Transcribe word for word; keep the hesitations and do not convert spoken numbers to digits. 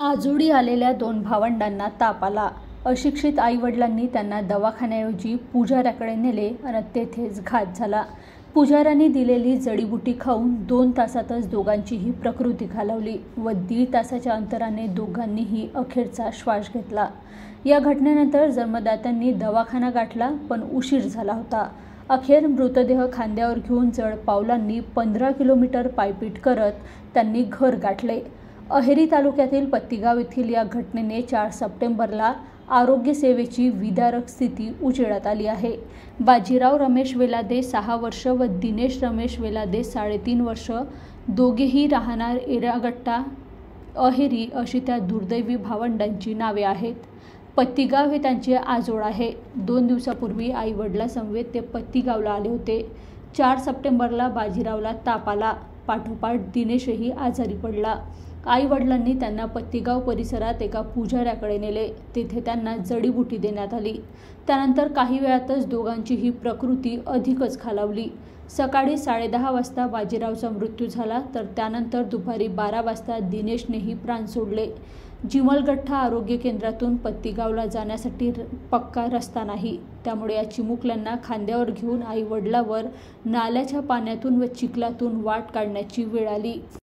आजोळी आलेल्या दोन भावंडांना ताप आला. अशिक्षित आईवडिलांनी त्यांना दवाखान्याऐवजी पुजाऱ्याकडे नेले आणि तेथेच घात झाला. पुजाऱ्यांनी दिलेली जडीबुटी खाऊन दोन तासातच दोघांचीही प्रकृती खालावली व दीड तासाच्या अंतराने दोघांनीही अखेरचा श्वास घेतला. या घटनेनंतर जन्मदात्यांनी दवाखाना गाठला, पण उशीर झाला होता. अखेर मृतदेह खांद्यावर घेऊन जड पावलांनी पंधरा किलोमीटर पायपीट करत त्यांनी घर गाठले. अहेरी तालुक्यातील पत्तीगाव येथील या घटनेने चार सप्टेंबरला आरोग्य सेवेची विदारक स्थिती उजेडात आली आहे. बाजीराव रमेश वेलादे सहा वर्ष व दिनेश रमेश वेलादे साडेतीन वर्ष, दोघेही राहणार एरागट्टा अहेरी अशी त्या दुर्दैवी भावंडांची नावे आहेत. पत्तीगाव हे त्यांचे आजोळ आहे. दोन दिवसापूर्वी आई वडिलांसमवेत ते पत्तीगावला आले होते. चार सप्टेंबरला बाजीरावला ताप आला. पाठोपाठ दिनेशही आजारी पडला. आई वडिलांनी त्यांना पत्तीगाव परिसरात एका पुजाऱ्याकडे नेले. तेथे त्यांना जडीबुटी देण्यात आली. त्यानंतर काही वेळातच दोघांचीही प्रकृती अधिकच खालावली. सकाळी साडेदहा वाजता बाजीरावचा मृत्यू झाला, तर त्यानंतर दुपारी बारा वाजता दिनेशनेही प्राण सोडले. जिमलगठ्ठा आरोग्य केंद्रातून पत्तीगावला जाण्यासाठी पक्का रस्ता नाही, त्यामुळे या चिमुकल्यांना खांद्यावर घेऊन आई वडिलांवर नाल्याच्या पाण्यातून व चिखलातून वाट काढण्याची वेळ आली.